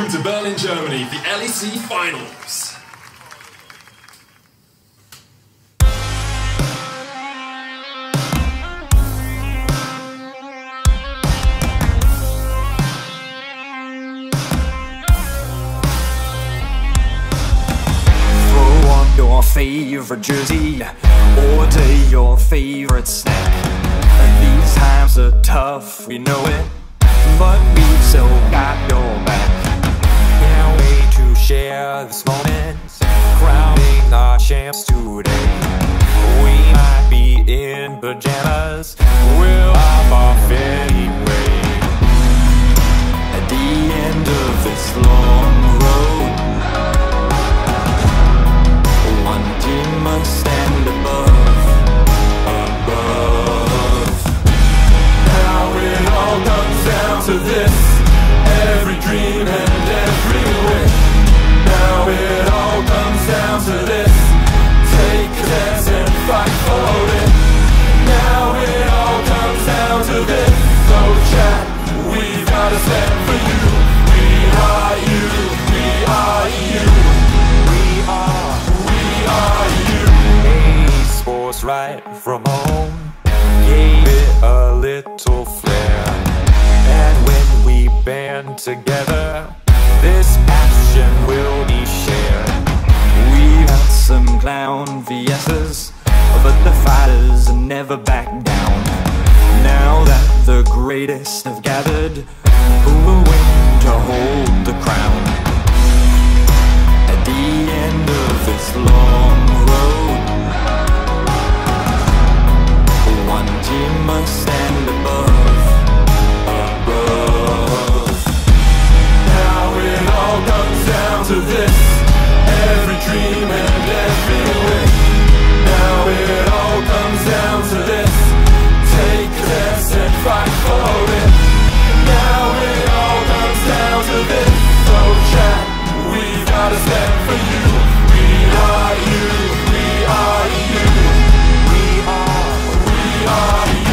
Welcome to Berlin, Germany, the LEC Finals. Throw on your favorite jersey, order your favorite snack. These times are tough, we know it, but we've still got your back. Can't wait to share this moment, crowning our champs today. We might be in pajamas, we'll hop off anyway. At the end of this long road, one team must stand above. Now it all comes down to this, every dream and every wish. Now it all comes down to this, take a chance and fight for it. Now it all comes down to this, so chat, we've gotta stand for you. We are you, we are you, we are you. Hey, sports right from home gave it a little flair, and when we band together, this passion will be shared. We had some clown VS's, but the fighters never back down. Now that the greatest have gathered, who will win to hold the crown? At the end of this long road, one team must stand above. Now it all comes down to this, every dream and every wish. Now it all comes down to this, take a chance and fight for it. Now it all comes down to this, so chat, we've gotta stand for you. We are you, we are you, we are you.